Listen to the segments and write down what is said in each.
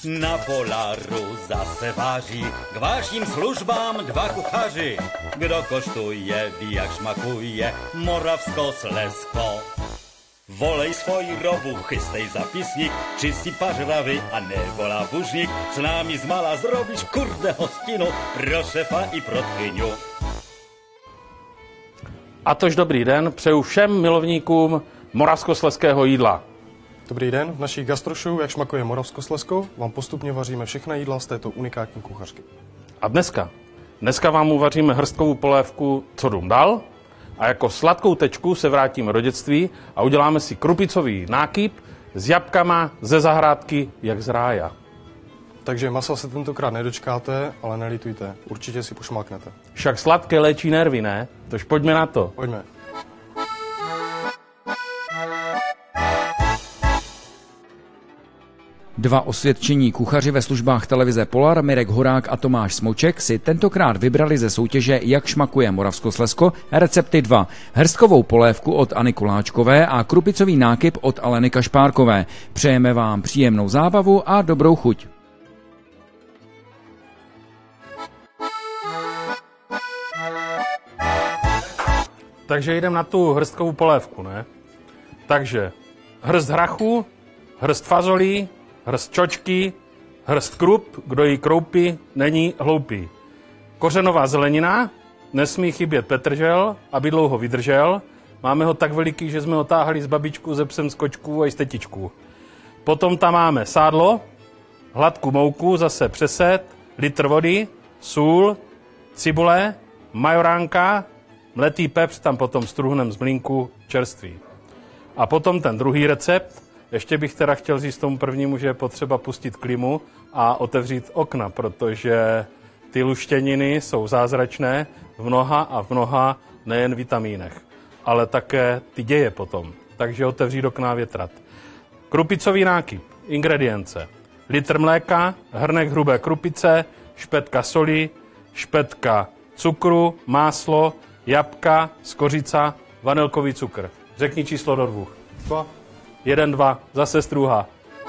Na Polaru zase váží k vašim službám 2 kuchaři. Kdo koštuje, ví, jak šmakuje Moravskoslezsko. Volej svoji robu, chystej zapisník, čistí pažravy a nebo labužník. S námi zmala zrobíš kurde hostinu pro šefa i pro tchyňu. A tož dobrý den přeju všem milovníkům moravskoslezského jídla. Dobrý den, v naší gastroshow, jak šmakuje Moravskoslezsko, vám postupně vaříme všechna jídla z této unikátní kuchařky. A dneska vám uvaříme hrstkovou polévku Co dům dal a jako sladkou tečku se vrátíme do dětství a uděláme si krupicový nákyp s jabkama ze zahrádky jak z rája. Takže masa se tentokrát nedočkáte, ale nelitujte, určitě si pošmáknete. Však sladké léčí nervy, ne? Tož pojďme na to. Pojďme. Dva osvědčení kuchaři ve službách televize Polar, Mirek Horák a Tomáš Smoček, si tentokrát vybrali ze soutěže Jak šmakuje Moravskoslezsko recepty 2. Hrstkovou polévku od Anny Koláčkové a krupicový nákyp od Aleny Kašpárkové. Přejeme vám příjemnou zábavu a dobrou chuť. Takže jdem na tu hrstkovou polévku, ne? Takže hrst hrachu, hrst fazolí, hrst čočky, hrst krup, kdo jí kroupí, není hloupý. Kořenová zelenina, nesmí chybět petržel, aby dlouho vydržel. Máme ho tak veliký, že jsme ho táhali z babičku, ze psem z kočků a i z tetičků. Potom tam máme sádlo, hladkou mouku, zase přeset, litr vody, sůl, cibule, majoránka, mletý pepř, tam potom struhnem z mlýnku čerstvý. A potom ten druhý recept, ještě bych teda chtěl říct tomu prvnímu, že je potřeba pustit klimu a otevřít okna, protože ty luštěniny jsou zázračné v mnoha nejen vitamínech, ale také ty děje potom. Takže otevřít okna a větrat. Krupicový nákyp, ingredience. Litr mléka, hrnek hrubé krupice, špetka soli, špetka cukru, máslo, jabka, skořica, vanilkový cukr. Řekni číslo do 2. 2. 1, 2, zase struha.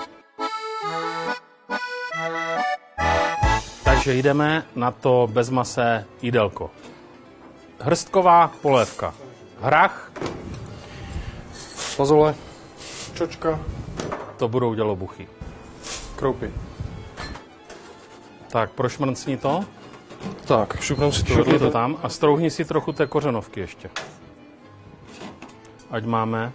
Takže jdeme na to bezmasé jídelko. Hrstková polévka. Hrach. Fazole. Čočka. To budou dělobuchy. Kroupy. Tak, prošmrncni to. Tak, šupnem si to. Šupni to tam a strouhni si trochu té kořenovky ještě. Ať máme.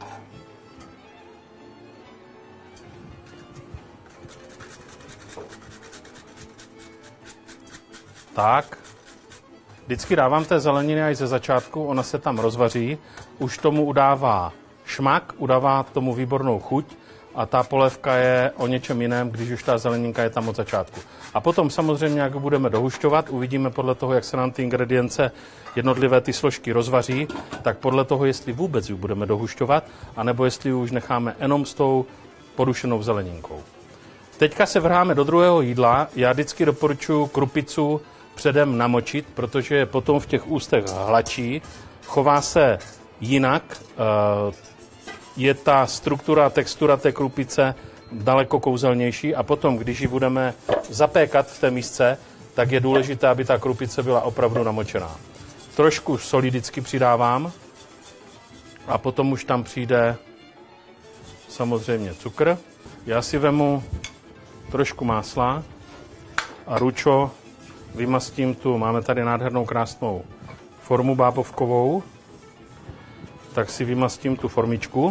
Tak. Vždycky dávám té zeleniny až ze začátku, ona se tam rozvaří, už tomu udává šmak, udává tomu výbornou chuť a ta polévka je o něčem jiném, když už ta zeleninka je tam od začátku. A potom samozřejmě, jak budeme dohušťovat, uvidíme podle toho, jak se nám ty ingredience, jednotlivé ty složky rozvaří, tak podle toho, jestli vůbec ji budeme dohušťovat, anebo jestli ji už necháme jenom s tou podušenou zeleninkou. Teďka se vrháme do druhého jídla. Já vždycky doporučuji krupicu předem namočit, protože je potom v těch ústech hladší, chová se jinak, je ta struktura, textura té krupice daleko kouzelnější a potom, když ji budeme zapékat v té misce, tak je důležité, aby ta krupice byla opravdu namočená. Trošku soli vždycky přidávám a potom už tam přijde samozřejmě cukr. Já si vemu trošku másla a ručo vymastím tu, máme tady nádhernou krásnou formu bábovkovou, tak si vymastím tu formičku.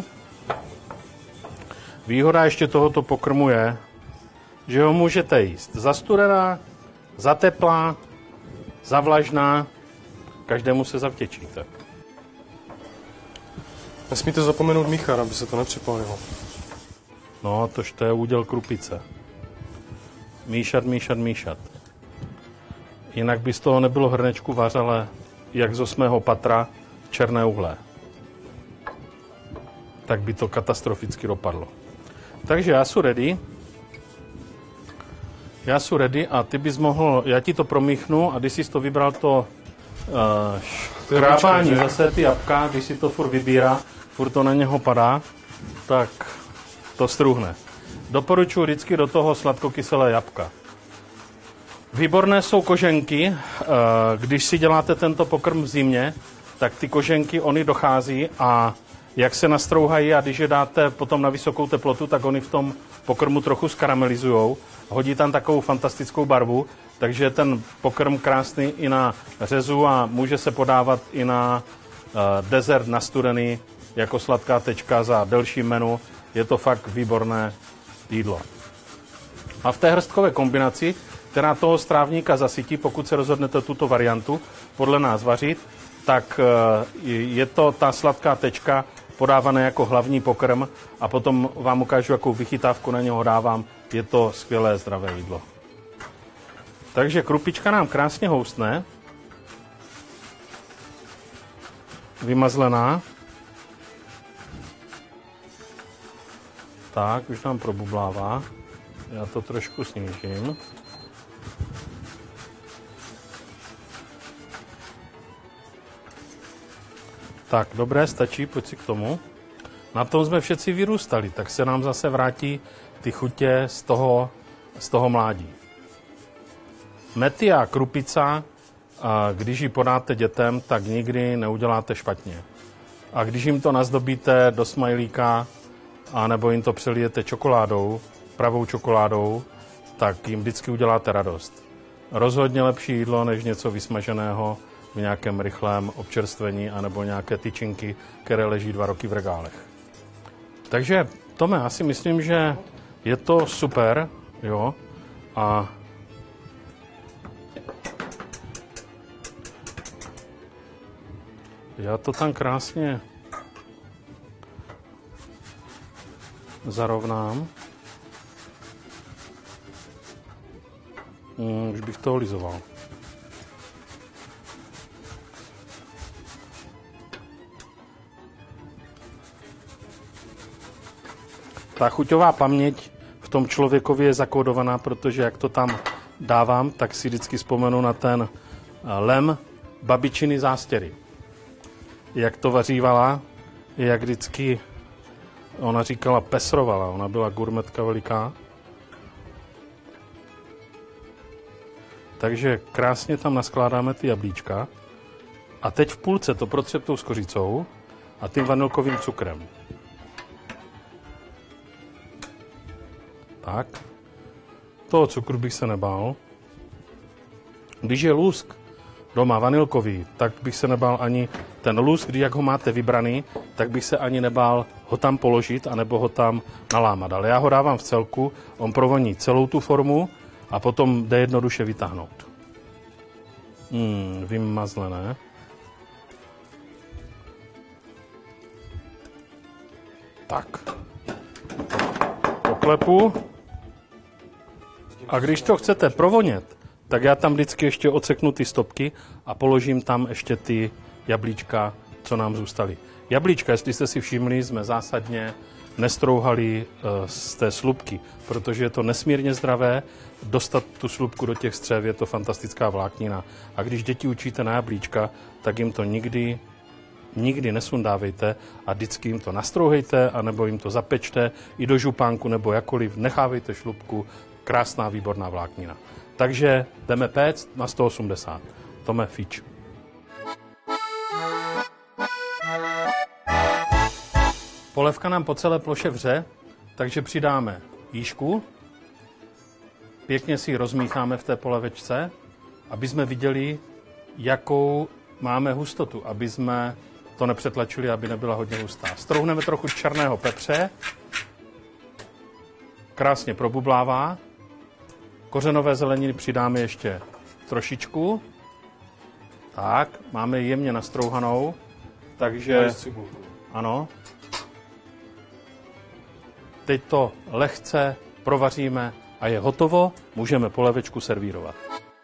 Výhoda ještě tohoto pokrmu je, že ho můžete jíst zastudená, zateplá, zavlažná, každému se zavděčíte. Nesmíte zapomenout míchat, aby se to nepřipálilo. No, tož to je úděl krupice. Míšat, míšat, míšat. Jinak by z toho nebylo hrnečku vařele, jak z 8. patra černé uhlé. Tak by to katastroficky dopadlo. Takže já jsem ready a ty bys mohl, já ti to promíchnu a když jsi to vybral to škrábání, zase ty jabka, když si to furt vybírá, furt to na něho padá, tak to struhne. Doporučuji vždycky do toho sladkokyselé jabka. Výborné jsou koženky. Když si děláte tento pokrm v zimě, tak ty koženky, oni dochází a jak se nastrouhají a když je dáte potom na vysokou teplotu, tak oni v tom pokrmu trochu skaramelizujou. Hodí tam takovou fantastickou barvu, takže je ten pokrm krásný i na řezu a může se podávat i na dezert na studený jako sladká tečka za delší menu. Je to fakt výborné jídlo. A v té hrstkové kombinaci, která toho strávníka zasytí, pokud se rozhodnete tuto variantu podle nás vařit, tak je to ta sladká tečka podávaná jako hlavní pokrm a potom vám ukážu, jakou vychytávku na něho dávám. Je to skvělé zdravé jídlo. Takže krupička nám krásně houstne. Vymazlená. Tak, už nám probublává. Já to trošku snížím. Tak, dobré, stačí, pojď si k tomu. Na tom jsme všetci vyrůstali, tak se nám zase vrátí ty chutě z toho mládí. Mety a krupica, když ji podáte dětem, tak nikdy neuděláte špatně. A když jim to nazdobíte do smajlíka, anebo jim to přelijete čokoládou, pravou čokoládou, tak jim vždycky uděláte radost. Rozhodně lepší jídlo, než něco vysmaženého v nějakém rychlém občerstvení, anebo nějaké tyčinky, které leží 2 roky v regálech. Takže, Tome, asi myslím, že je to super, jo, a já to tam krásně zarovnám. Už bych to lizoval. Ta chuťová paměť v tom člověkovi je zakódovaná, protože jak to tam dávám, tak si vždycky vzpomenu na ten lem babičiny zástěry. Jak to vařívala, jak vždycky ona říkala pesrovala, ona byla gurmetka veliká. Takže krásně tam naskládáme ty jablíčka a teď v půlce to protřeptou s kořicou a tím vanilkovým cukrem. Tak. Toho cukru bych se nebál. Když je lusk doma vanilkový, tak bych se nebál ani ten lusk, když jak ho máte vybraný, tak bych se ani nebál ho tam položit, anebo ho tam nalámat. Ale já ho dávám v celku, on provoní celou tu formu a potom jde jednoduše vytáhnout. Vymazlené. Tak. Poklepu. A když to chcete provonět, tak já tam vždycky ještě odseknu ty stopky a položím tam ještě ty jablíčka, co nám zůstaly. Jablíčka, jestli jste si všimli, jsme zásadně nestrouhali z té slupky, protože je to nesmírně zdravé. Dostat tu slupku do těch střev je to fantastická vláknina. A když děti učíte na jablíčka, tak jim to nikdy nesundávejte a vždycky jim to nastrouhejte, anebo jim to zapečte i do župánku nebo jakoliv. Nechávejte šlupku, krásná, výborná vláknina. Takže jdeme péct na 180. Tome, fič. Polévka nám po celé ploše vře, takže přidáme jížku. Pěkně si ji rozmícháme v té polévečce, aby jsme viděli, jakou máme hustotu, aby jsme to nepřetlačili, aby nebyla hodně hustá. Strouhneme trochu černého pepře. Krásně probublává. Kořenové zeleniny přidáme ještě trošičku. Tak, máme ji jemně nastrouhanou. Takže ano. Teď to lehce provaříme a je hotovo. Můžeme polévečku servírovat.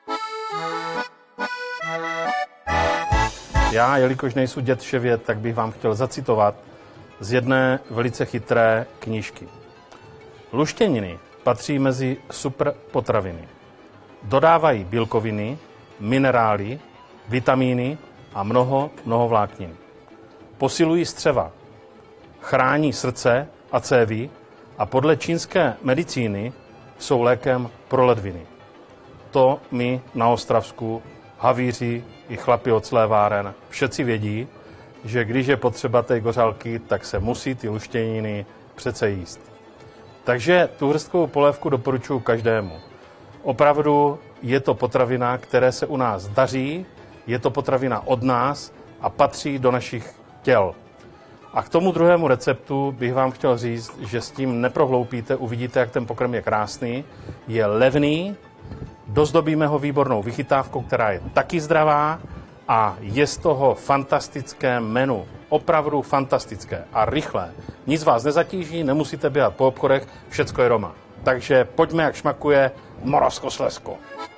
Já, jelikož nejsou dět ševět, tak bych vám chtěl zacitovat z jedné velice chytré knížky. Luštěniny patří mezi super potraviny. Dodávají bílkoviny, minerály, vitamíny a mnoho vláknin. Posilují střeva, chrání srdce a cévy a podle čínské medicíny jsou lékem pro ledviny. To my na Ostravsku, havíři i chlapi od sléváren, všetci vědí, že když je potřeba té gořálky, tak se musí ty luštěniny přece jíst. Takže tu hrstkovou polévku doporučuji každému. Opravdu je to potravina, které se u nás daří, je to potravina od nás a patří do našich těl. A k tomu druhému receptu bych vám chtěl říct, že s tím neprohloupíte, uvidíte, jak ten pokrm je krásný, je levný, dozdobíme ho výbornou vychytávkou, která je taky zdravá a je z toho fantastické menu. Opravdu fantastické a rychlé. Nic vás nezatíží, nemusíte běhat po obchodech, všecko je doma. Takže pojďme, jak šmakuje Moravskoslezsko.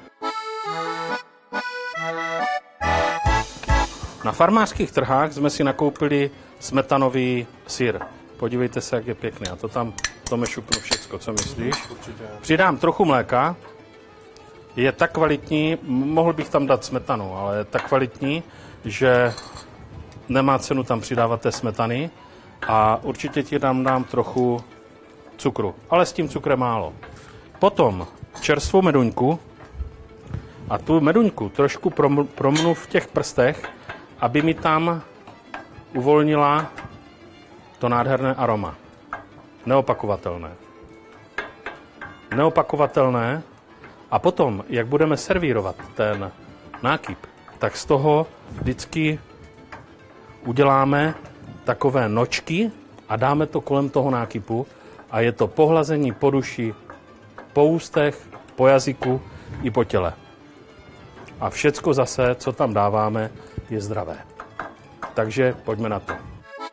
Na farmářských trhách jsme si nakoupili smetanový syr. Podívejte se, jak je pěkný. A to tam šupnu všecko, co myslíš? Přidám trochu mléka. Je tak kvalitní, mohl bych tam dát smetanu, ale je tak kvalitní, že nemá cenu tam přidávat té smetany. A určitě ti dám trochu cukru, ale s tím cukrem málo. Potom čerstvou meduňku a tu meduňku trošku promnu v těch prstech, aby mi tam uvolnila to nádherné aroma. Neopakovatelné. Neopakovatelné. A potom, jak budeme servírovat ten nákyp, tak z toho vždycky uděláme takové nočky a dáme to kolem toho nákypu a je to pohlazení po duši, po ústech, po jazyku i po těle. A všecko zase, co tam dáváme, je zdravé. Takže pojďme na to.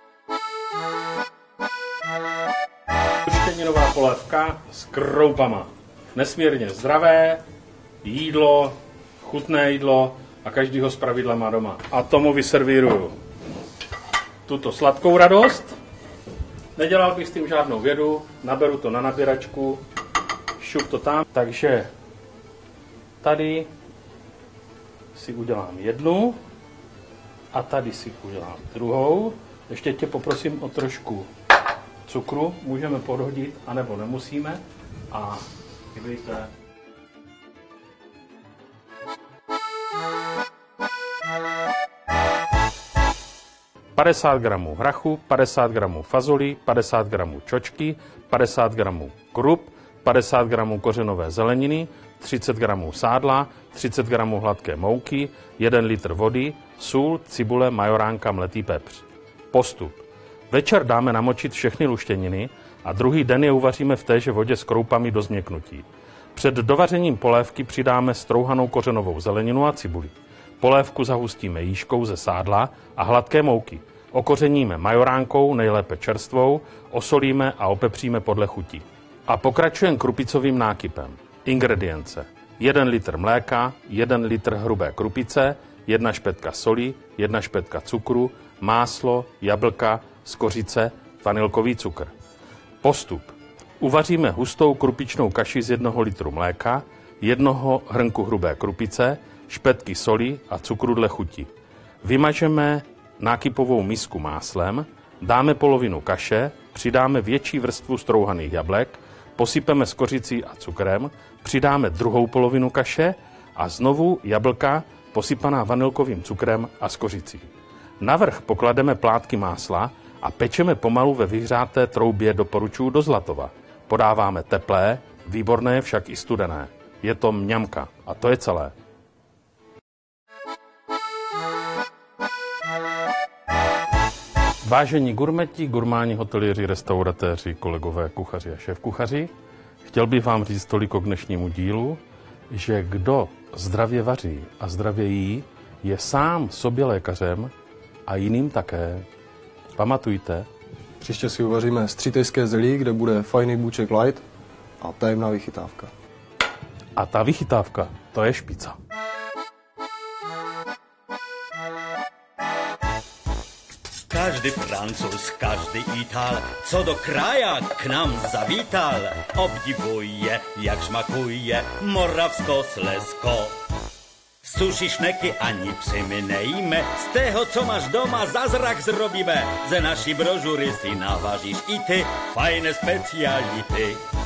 Luštěninová polévka s kroupama. Nesmírně zdravé jídlo, chutné jídlo a každý ho zpravidla má doma. A tomu vyservíruju tuto sladkou radost. Nedělal bych s tím žádnou vědu, naberu to na nabíračku, šup to tam. Takže tady si udělám jednu a tady si udělám druhou. Ještě tě poprosím o trošku cukru, můžeme podhodit, anebo nemusíme. A dívejte. ...50 gramů hrachu, 50 gramů fazolí, 50 gramů čočky, 50 gramů krup, 50 gramů kořenové zeleniny, 30 gramů sádla, 30 gramů hladké mouky, 1 litr vody, sůl, cibule, majoránka, mletý pepř. Postup. Večer dáme namočit všechny luštěniny a druhý den je uvaříme v téže vodě s kroupami do změknutí. Před dovařením polévky přidáme strouhanou kořenovou zeleninu a cibuli. Polévku zahustíme jížkou ze sádla a hladké mouky. Okořeníme majoránkou, nejlépe čerstvou, osolíme a opepříme podle chuti. A pokračujeme krupicovým nákypem. Ingredience. 1 litr mléka, 1 litr hrubé krupice, 1 špetka soli, 1 špetka cukru, máslo, jablka, skořice, vanilkový cukr. Postup. Uvaříme hustou krupičnou kaši z 1 litru mléka, 1 hrnku hrubé krupice, špetky soli a cukru dle chuti. Vymažeme nákypovou misku máslem, dáme polovinu kaše, přidáme větší vrstvu strouhaných jablek, posypeme skořicí a cukrem, přidáme druhou polovinu kaše a znovu jablka posypaná vanilkovým cukrem a skořicí. Navrch poklademe plátky másla a pečeme pomalu ve vyhřáté troubě, doporučuji do zlatova. Podáváme teplé, výborné však i studené. Je to mňamka a to je celé. Vážení gurmeti, gurmáni, hoteliéři, restauratéři, kolegové, kuchaři a šéfkuchaři, chtěl bych vám říct toliko k dnešnímu dílu, že kdo zdravě vaří a zdravě jí, je sám sobě lékařem a jiným také. Pamatujte. Příště si uvaříme střítejské zelí, kde bude fajný bůček light a tajemná vychytávka. A ta vychytávka, to je špica. Každý Francouz, každý Ital, co do kraja k nám zavítal, obdivuje, jak šmakuje Moravskoslezsko. Suši, šneky ani psy my nejíme, z tého, co máš doma, zázrak zrobíme. Ze naší brožury si navážíš i ty fajné speciality.